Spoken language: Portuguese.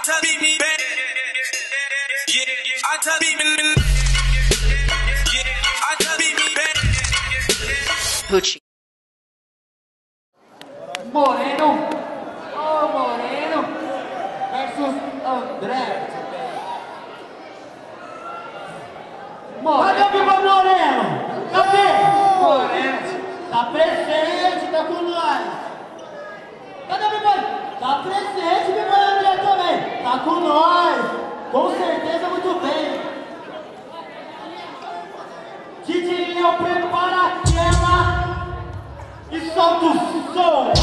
Moreno, oh Moreno versus André. Cadê o Bigode Moreno? Cadê? Moreno. Tá presente, tá com nós. Cadê o Bigode? Tá presente, Bigode André também. Tá com nós. Com certeza, muito bem. DJ Léo, prepara a tela e solta o som.